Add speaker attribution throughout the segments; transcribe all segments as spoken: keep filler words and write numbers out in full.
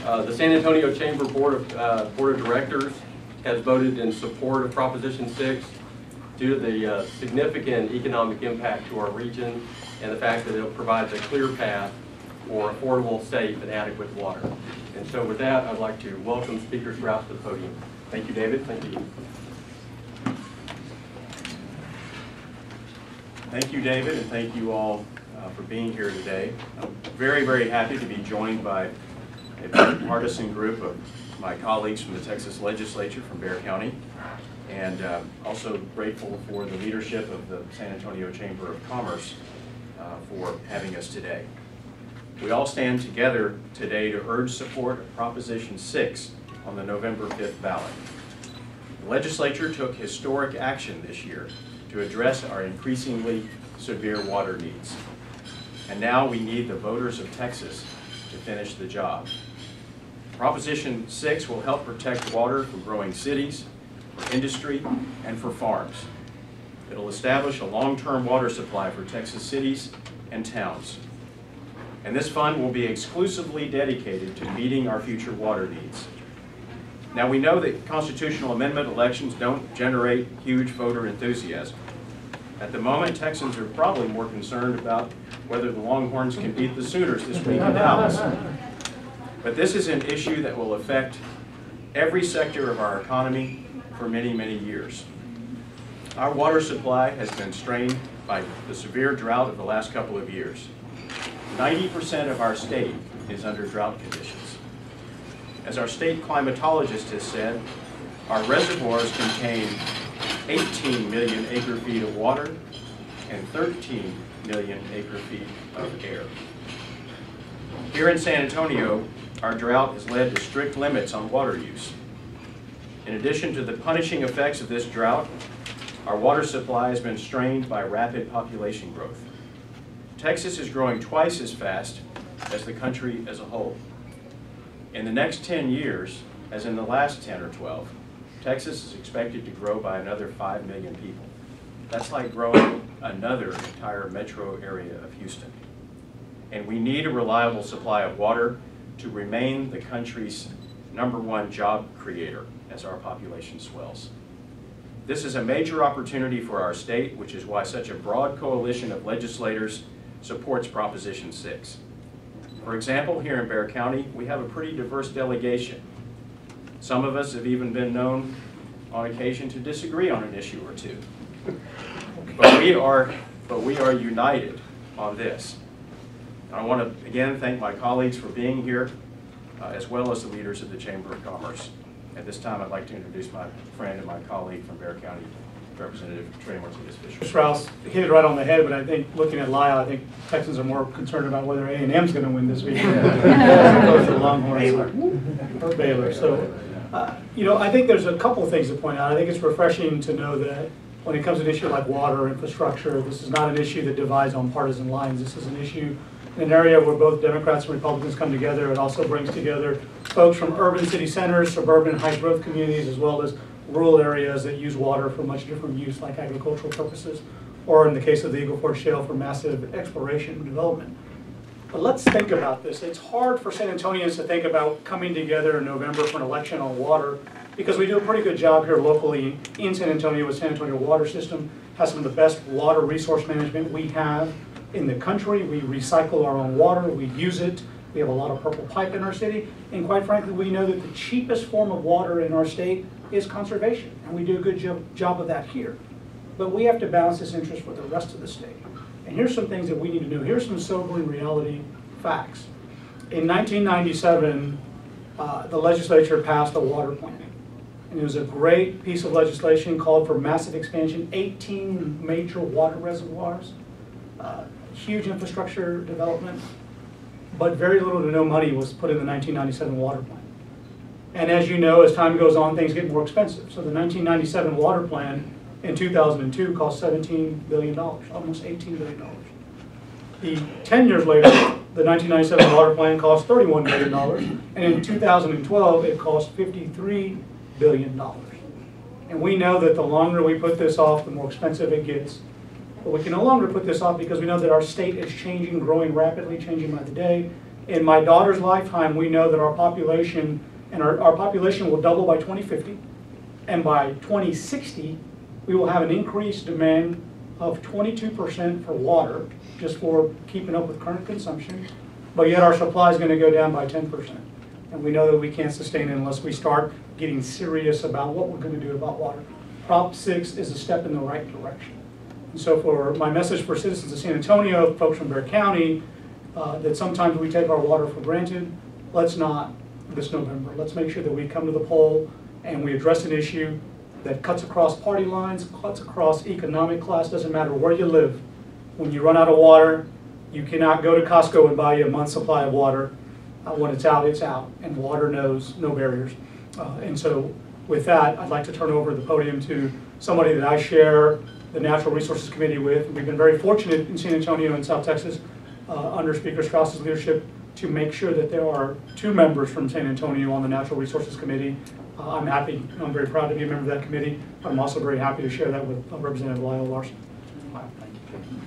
Speaker 1: Uh, the San Antonio Chamber Board of, uh, Board of Directors has voted in support of Proposition six due to the uh, significant economic impact to our region and the fact that it provides a clear path for affordable, safe, and adequate water. And so with that, I'd like to welcome Speaker Strauss to the podium. Thank you, David. Thank you.
Speaker 2: Thank you, David, and thank you all uh, for being here today. I'm very, very happy to be joined by a bipartisan group of my colleagues from the Texas Legislature from Bexar County, and uh, also grateful for the leadership of the San Antonio Chamber of Commerce uh, for having us today. We all stand together today to urge support of Proposition six on the November fifth ballot. The legislature took historic action this year to address our increasingly severe water needs. And now we need the voters of Texas to finish the job. Proposition six will help protect water for growing cities, for industry, and for farms. It'll establish a long-term water supply for Texas cities and towns. And this fund will be exclusively dedicated to meeting our future water needs. Now, we know that constitutional amendment elections don't generate huge voter enthusiasm. At the moment, Texans are probably more concerned about whether the Longhorns can beat the Sooners this week in Dallas. But this is an issue that will affect every sector of our economy for many, many years. Our water supply has been strained by the severe drought of the last couple of years. ninety percent of our state is under drought conditions. As our state climatologist has said, our reservoirs contain eighteen million acre feet of water and thirteen million acre feet of air. Here in San Antonio, our drought has led to strict limits on water use. In addition to the punishing effects of this drought, our water supply has been strained by rapid population growth. Texas is growing twice as fast as the country as a whole. In the next ten years, as in the last ten or twelve, Texas is expected to grow by another five million people. That's like growing another entire metro area of Houston. And we need a reliable supply of water to remain the country's number one job creator as our population swells. This is a major opportunity for our state, which is why such a broad coalition of legislators supports Proposition six. For example, here in Bexar County, we have a pretty diverse delegation. Some of us have even been known on occasion to disagree on an issue or two. But we are, but we are united on this. I want to again thank my colleagues for being here, uh, as well as the leaders of the Chamber of Commerce. At this time, I'd like to introduce my friend and my colleague from Bexar County, Representative Trey Martinez-Fisher.
Speaker 3: Strauss hit it right on the head, but I think looking at Lyle, I think Texans are more concerned about whether A and M's going to win this week as opposed to the Longhorns Baylor. or Baylor. So, uh, you know, I think there's a couple of things to point out. I think it's refreshing to know that when it comes to an issue like water infrastructure, this is not an issue that divides on partisan lines. This is an issue in an area where both Democrats and Republicans come together. It also brings together folks from urban city centers, suburban high growth communities, as well as rural areas that use water for much different use, like agricultural purposes, or in the case of the Eagle Ford Shale, for massive exploration and development. But let's think about this. It's hard for San Antonians to think about coming together in November for an election on water, because we do a pretty good job here locally in San Antonio with San Antonio Water System, has some of the best water resource management we have in the country. We recycle our own water, we use it. We have a lot of purple pipe in our city, and quite frankly, we know that the cheapest form of water in our state is conservation, and we do a good job, job of that here. But we have to balance this interest with the rest of the state. And here's some things that we need to know. Here's some sobering reality facts. In nineteen ninety-seven, uh, the legislature passed a water plan. And it was a great piece of legislation, called for massive expansion, eighteen major water reservoirs, uh, huge infrastructure development, but very little to no money was put in the nineteen ninety-seven water plan. And as you know, as time goes on, things get more expensive. So the nineteen ninety-seven water plan in two thousand two cost seventeen billion dollars, almost eighteen billion dollars. The ten years later, the nineteen ninety-seven water plan cost thirty-one billion dollars, and in two thousand twelve, it cost fifty-three billion dollars. And we know that the longer we put this off, the more expensive it gets. But we can no longer put this off because we know that our state is changing, growing rapidly, changing by the day. In my daughter's lifetime, we know that our population, and our, our population will double by twenty fifty, and by twenty sixty, we will have an increased demand of twenty-two percent for water, just for keeping up with current consumption, but yet our supply is going to go down by ten percent. And we know that we can't sustain it unless we start getting serious about what we're going to do about water. Prop six is a step in the right direction. And so for my message for citizens of San Antonio, folks from Bexar County, uh, that sometimes we take our water for granted, let's not this November. Let's make sure that we come to the poll and we address an issue that cuts across party lines, cuts across economic class, doesn't matter where you live. When you run out of water, you cannot go to Costco and buy you a month's supply of water. Uh, when it's out, it's out, and water knows no barriers. Uh, and so with that, I'd like to turn over the podium to somebody that I share the Natural Resources Committee with. We've been very fortunate in San Antonio and South Texas uh, under Speaker Strauss's leadership to make sure that there are two members from San Antonio on the Natural Resources Committee. Uh, I'm happy, I'm very proud to be a member of that committee, but I'm also very happy to share that with uh, Representative Lyle Larson.
Speaker 4: Thank you.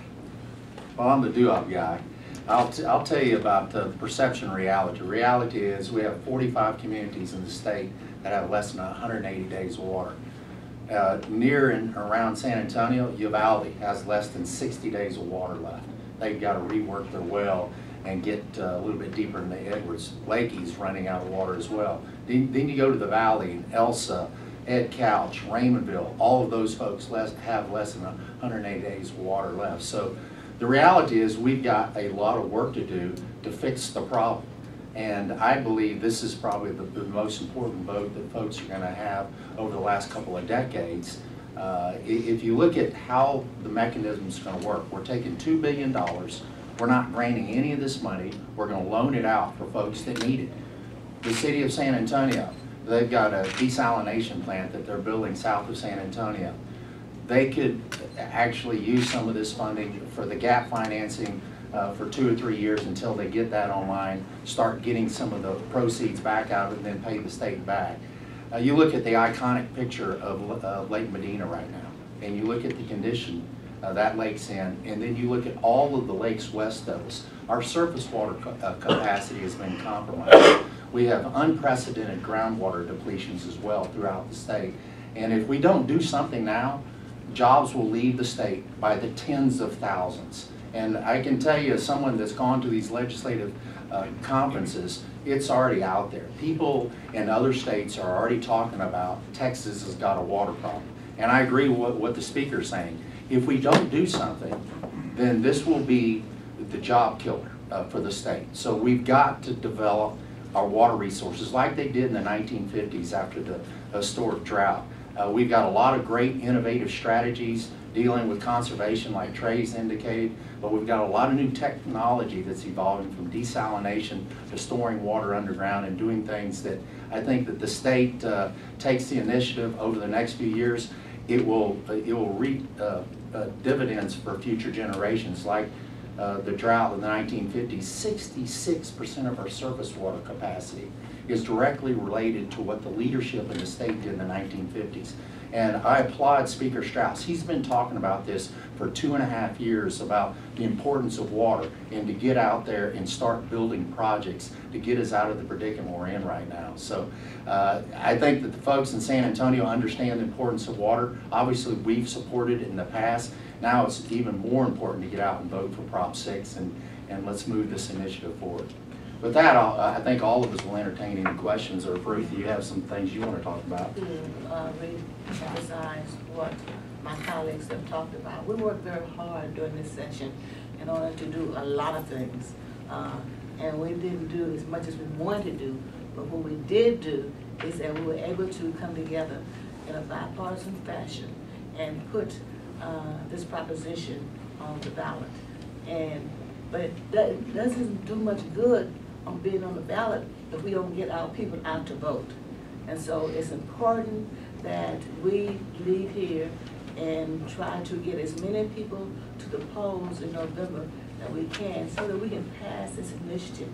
Speaker 4: Well, I'm the do-up guy. I'll, t I'll tell you about the perception reality. Reality is we have forty-five communities in the state that have less than one hundred eighty days of water. Uh, near and around San Antonio, Uvalde has less than sixty days of water left. They've got to rework their well and get uh, a little bit deeper in the Edwards. Lakey's running out of water as well. Then, then you go to the valley, Elsa, Ed Couch, Raymondville, all of those folks less, have less than one hundred eighty days of water left. So the reality is we've got a lot of work to do to fix the problem. And I believe this is probably the, the most important vote that folks are going to have over the last couple of decades. Uh, if you look at how the mechanism is going to work, we're taking two billion dollars. We're not draining any of this money. We're going to loan it out for folks that need it. The city of San Antonio, they've got a desalination plant that they're building south of San Antonio. They could actually use some of this funding for the gap financing uh, for two or three years until they get that online, start getting some of the proceeds back out and then pay the state back. Uh, you look at the iconic picture of uh, Lake Medina right now, and you look at the condition uh, that lake's in, and then you look at all of the lakes west of us. Our surface water co uh, capacity has been compromised. We have unprecedented groundwater depletions as well throughout the state. And if we don't do something now, jobs will leave the state by the tens of thousands. And I can tell you, as someone that's gone to these legislative uh, conferences, it's already out there. People in other states are already talking about Texas has got a water problem. And I agree with what, what the speaker's saying. If we don't do something, then this will be the job killer uh, for the state. So we've got to develop our water resources like they did in the nineteen fifties after the historic drought. Uh, we've got a lot of great innovative strategies dealing with conservation like Trey's indicated, but we've got a lot of new technology that's evolving from desalination to storing water underground and doing things that I think that the state uh, takes the initiative over the next few years. It will, it will reap uh, uh, dividends for future generations like uh, the drought in the nineteen fifties. sixty-six percent of our surface water capacity is directly related to what the leadership in the state did in the nineteen fifties. And I applaud Speaker Strauss. He's been talking about this for two and a half years about the importance of water and to get out there and start building projects to get us out of the predicament we're in right now. So uh, I think that the folks in San Antonio understand the importance of water. Obviously, we've supported it in the past. Now it's even more important to get out and vote for Prop six, and, and let's move this initiative forward. With that, I'll, I think all of us will entertain any questions, or Ruth, you have some things you want to talk about.
Speaker 5: To uh, re-emphasize what my colleagues have talked about. We worked very hard during this session in order to do a lot of things. Uh, and we didn't do as much as we wanted to do, but what we did do is that we were able to come together in a bipartisan fashion and put uh, this proposition on the ballot. And, but it, it doesn't do much good on being on the ballot if we don't get our people out to vote. And so it's important that we leave here and try to get as many people to the polls in November that we can so that we can pass this initiative.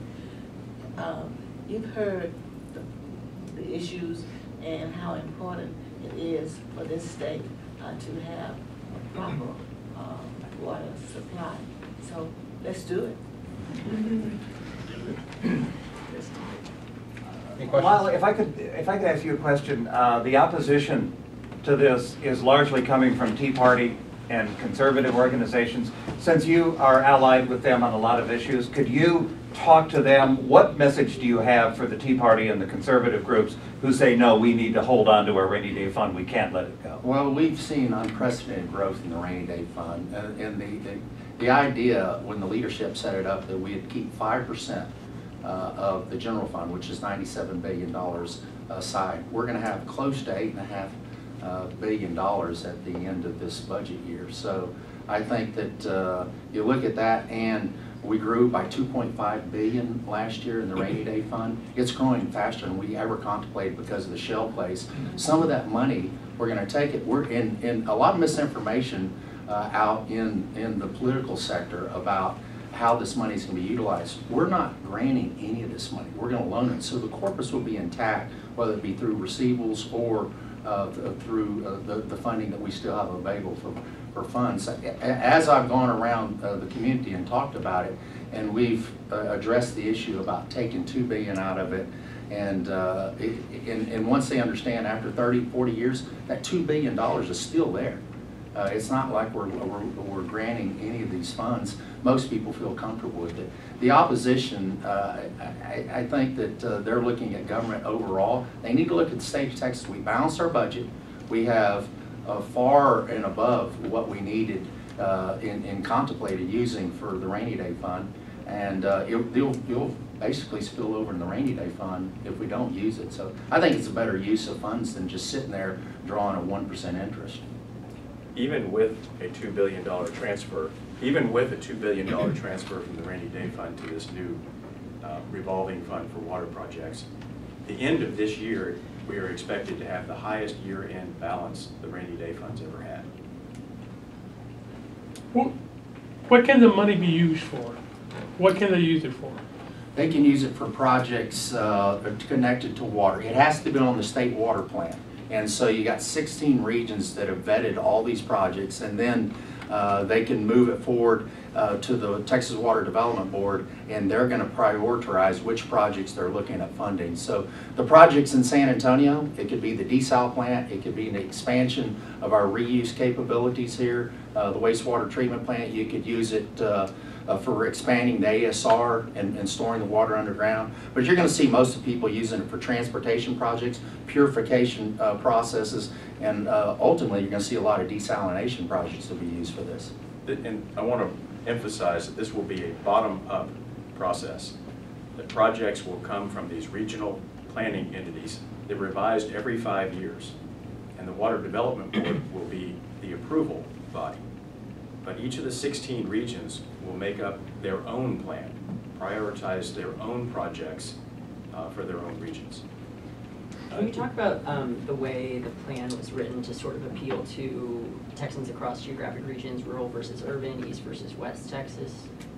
Speaker 5: Um, you've heard the, the issues and how important it is for this state uh, to have a proper uh, water supply. So let's do it.
Speaker 6: Any
Speaker 7: Well,
Speaker 6: questions?
Speaker 7: if I could, if I could ask you a question, uh, the opposition to this is largely coming from Tea Party and conservative organizations. Since you are allied with them on a lot of issues, could you talk to them? What message do you have for the Tea Party and the conservative groups who say, no, we need to hold on to our rainy day fund, we can't let it go?
Speaker 4: Well, we've seen unprecedented growth in the rainy day fund, and, and the, the, the idea when the leadership set it up that we'd keep five percent uh, of the general fund, which is ninety-seven billion dollars aside. We're gonna have close to eight and a half uh, billion dollars at the end of this budget year. So I think that uh, you look at that, and we grew by two point five billion dollars last year in the rainy day fund. It's growing faster than we ever contemplated because of the shell plays. Some of that money, we're gonna take it, we're in, in a lot of misinformation uh, out in, in the political sector about how this money is gonna be utilized. We're not granting any of this money, we're gonna loan it. So the corpus will be intact, whether it be through receivables or uh, th through uh, the, the funding that we still have available for for funds. As I've gone around uh, the community and talked about it, and we've uh, addressed the issue about taking two billion dollars out of it, and, uh, it, and, and once they understand after thirty, forty years, that two billion dollars is still there. Uh, it's not like we're, we're, we're granting any of these funds. Most people feel comfortable with it. The opposition, uh, I, I think that uh, they're looking at government overall. They need to look at the state of Texas. We balanced our budget. We have Uh, far and above what we needed uh, in, in contemplated using for the rainy day fund, and uh, it'll, it'll, it'll basically spill over in the rainy day fund if we don't use it. So I think it's a better use of funds than just sitting there drawing a one percent interest.
Speaker 2: Even with a two billion dollar transfer, even with a two billion dollar transfer from the rainy day fund to this new uh, revolving fund for water projects, the end of this year, we are expected to have the highest year-end balance the rainy day fund's ever had.
Speaker 8: What, what can the money be used for? What can they use it for?
Speaker 4: They can use it for projects uh, connected to water. It has to be on the state water plan. And so you got sixteen regions that have vetted all these projects, and then uh, they can move it forward uh, to the Texas Water Development Board, and they're going to prioritize which projects they're looking at funding. So the projects in San Antonio, it could be the desal plant, it could be the expansion of our reuse capabilities here, uh, the wastewater treatment plant. You could use it uh, uh, for expanding the A S R and, and storing the water underground. But you're going to see most of the people using it for transportation projects, purification uh, processes, and uh, ultimately you're going to see a lot of desalination projects that will be used for this.
Speaker 2: And I want to emphasize that this will be a bottom-up process. The projects will come from these regional planning entities. They're revised every five years. And the Water Development Board will be the approval body. But each of the sixteen regions will make up their own plan, prioritize their own projects uh, for their own regions.
Speaker 9: Can you talk about um, the way the plan was written to sort of appeal to Texans across geographic regions, rural versus urban, east versus west Texas?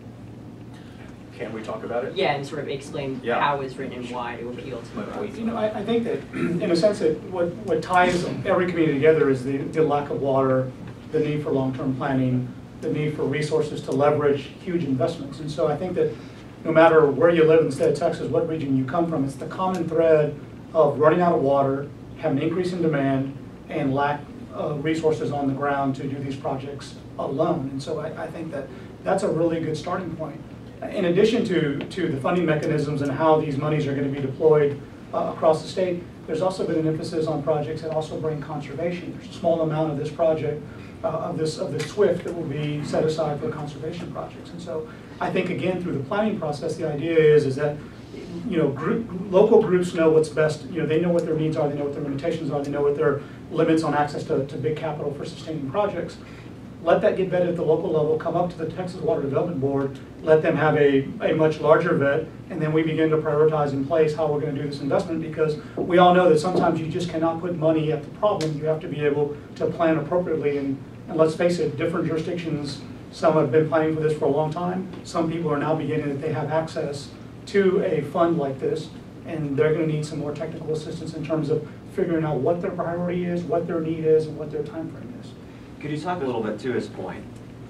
Speaker 2: Can we talk about it?
Speaker 9: Yeah, and sort of explain
Speaker 2: Yeah.
Speaker 9: how it was written and why to appeal to both.
Speaker 3: You know, I, I think that in a sense that what, what ties every community together is the, the lack of water, the need for long-term planning, the need for resources to leverage huge investments. And so I think that no matter where you live in the state of Texas, what region you come from, it's the common thread of running out of water, have an increase in demand, and lack of resources on the ground to do these projects alone. And so I, I think that that's a really good starting point. In addition to, to the funding mechanisms and how these monies are going to be deployed uh, across the state, there's also been an emphasis on projects that also bring conservation. There's a small amount of this project, uh, of this of this SWIFT that will be set aside for conservation projects. And so I think, again, through the planning process, the idea is, is that you know, group, local groups know what's best. You know, they know what their needs are, they know what their limitations are, they know what their limits on access to, to big capital for sustaining projects. Let that get vetted at the local level, come up to the Texas Water Development Board, let them have a, a much larger vet, and then we begin to prioritize in place how we're going to do this investment, because we all know that sometimes you just cannot put money at the problem. You have to be able to plan appropriately, and, and let's face it, different jurisdictions, some have been planning for this for a long time. Some people are now beginning that they have access to a fund like this, and they're going to need some more technical assistance in terms of figuring out what their priority is, what their need is, and what their time frame is.
Speaker 7: Could you talk a little bit to his point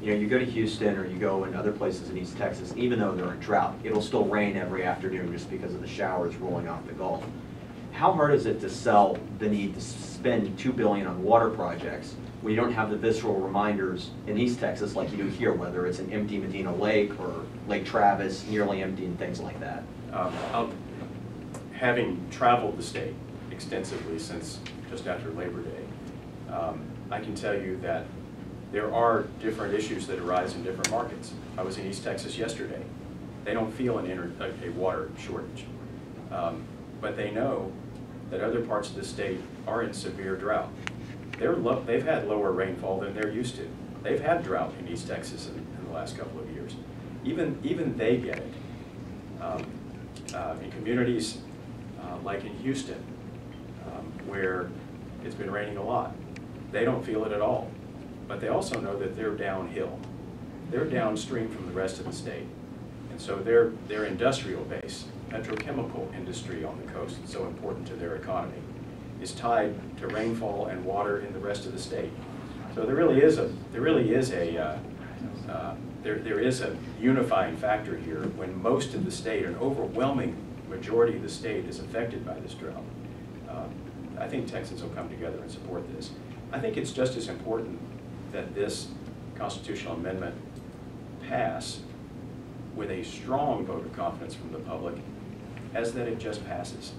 Speaker 6: You know, you go to Houston or you go in other places in East Texas, even though they're in drought, it'll still rain every afternoon just because of the showers rolling off the Gulf. How hard is it to sell the need to spend two billion dollars on water projects when you don't have the visceral reminders in East Texas like you do here, whether it's an empty Medina Lake or Lake Travis nearly empty and things like that?
Speaker 2: Um, I'll- having traveled the state extensively since just after Labor Day, um, I can tell you that there are different issues that arise in different markets. I was in East Texas yesterday. They don't feel an inter a, a water shortage, um, but they know that other parts of the state are in severe drought. They're low, they've had lower rainfall than they're used to. They've had drought in East Texas in, in the last couple of years. Even, even they get it. Um, uh, in communities uh, like in Houston, um, where it's been raining a lot, they don't feel it at all. But they also know that they're downhill. They're downstream from the rest of the state. And so their, their industrial base, petrochemical industry on the coast, so important to their economy, is tied to rainfall and water in the rest of the state. So there really is a, there really is a, uh, uh, there, there is a unifying factor here when most of the state, an overwhelming majority of the state is affected by this drought. Uh, I think Texans will come together and support this. I think it's just as important that this constitutional amendment pass with a strong vote of confidence from the public as that it just passes.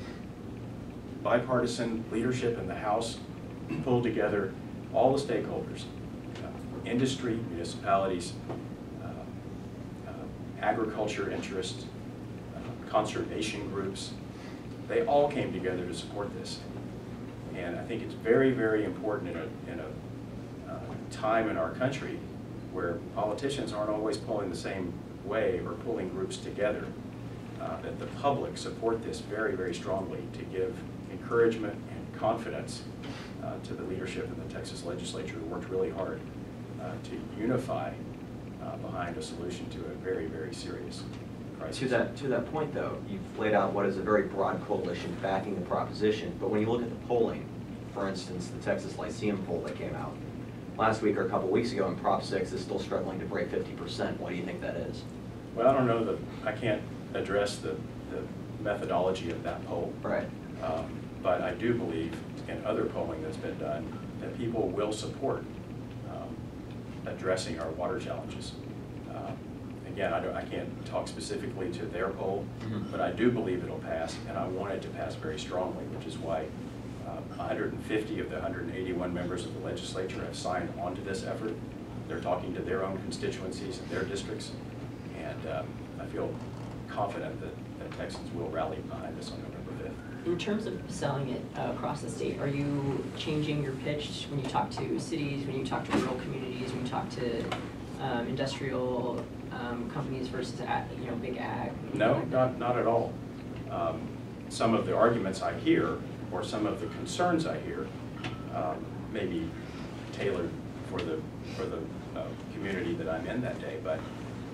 Speaker 2: Bipartisan leadership in the House pulled together all the stakeholders, uh, industry, municipalities, uh, uh, agriculture interests, uh, conservation groups. They all came together to support this. And I think it's very, very important in a, in a uh, time in our country where politicians aren't always pulling the same way or pulling groups together, uh, that the public support this very, very strongly to give encouragement and confidence uh, to the leadership in the Texas legislature who worked really hard uh, to unify uh, behind a solution to a very, very serious crisis.
Speaker 6: To that, to that point, though, you've laid out what is a very broad coalition backing the proposition, but when you look at the polling, for instance, the Texas Lyceum poll that came out last week or a couple weeks ago, and Prop six is still struggling to break fifty percent. Why do you think that is?
Speaker 2: Well, I don't know that, I can't address the, the methodology of that poll.
Speaker 6: Right.
Speaker 2: Um, but I do believe in other polling that's been done that people will support um, addressing our water challenges. Um, again, I, don't, I can't talk specifically to their poll, mm-hmm. but I do believe it'll pass, and I want it to pass very strongly, which is why uh, one hundred fifty of the one hundred eighty-one members of the legislature have signed onto this effort. They're talking to their own constituencies and their districts, and um, I feel confident that, that Texans will rally behind this on November fifth.
Speaker 9: In terms of selling it uh, across the state, are you changing your pitch when you talk to cities, when you talk to rural communities, when you talk to um, industrial um, companies versus ag, you know, big ag?
Speaker 2: No, not, not at all. Um, some of the arguments I hear, or some of the concerns I hear, um, may be tailored for the, for the uh, community that I'm in that day, but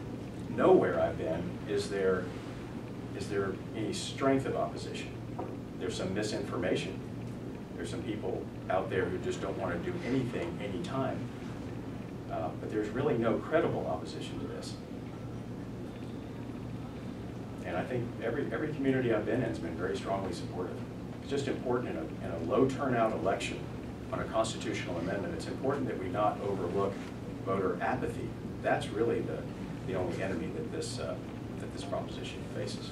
Speaker 2: nowhere I've been is there, is there any strength of opposition. There's some misinformation. There's some people out there who just don't want to do anything, anytime. Uh, but there's really no credible opposition to this. And I think every, every community I've been in has been very strongly supportive. It's just important in a, in a low turnout election on a constitutional amendment, it's important that we not overlook voter apathy. That's really the, the only enemy that this, uh, that this proposition faces.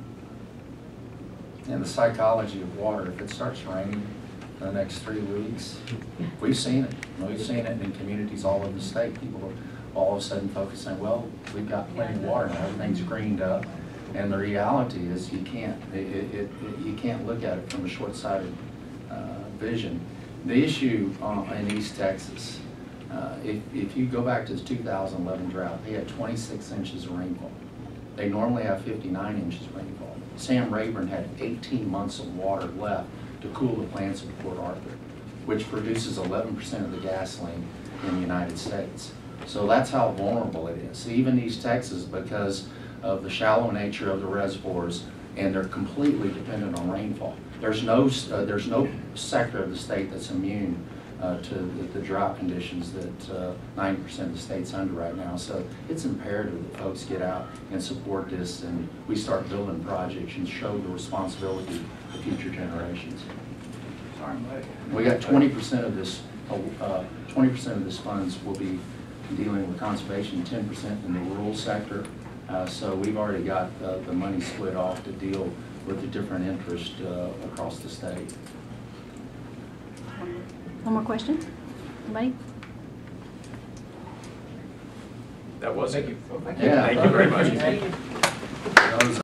Speaker 4: And the psychology of water, if it starts raining in the next three weeks, we've seen it. We've seen it in communities all over the state. People are all of a sudden focusing, well, we've got plenty of water now, everything's greened up. And the reality is you can't, it, it, it, you can't look at it from a short-sighted uh, vision. The issue uh, in East Texas, uh, if, if you go back to the two thousand eleven drought, they had twenty-six inches of rainfall. They normally have fifty-nine inches of rainfall. Sam Rayburn had eighteen months of water left to cool the plants of Port Arthur, which produces eleven percent of the gasoline in the United States. So that's how vulnerable it is. Even East Texas, because of the shallow nature of the reservoirs, and they're completely dependent on rainfall. There's no, uh, there's no sector of the state that's immune uh, to the, the drought conditions that uh, ninety percent of the state's under right now. So it's imperative that folks get out and support this, and we start building projects and show the responsibility to future generations. We got twenty percent of this, uh, twenty percent of this funds will be dealing with conservation, ten percent in the rural sector. Uh, so we've already got uh, the money split off to deal with the different interests uh, across the state.
Speaker 10: One more question? Anybody?
Speaker 2: That was it.
Speaker 4: Yeah.
Speaker 2: Thank you very much.
Speaker 5: Thank you.
Speaker 4: Those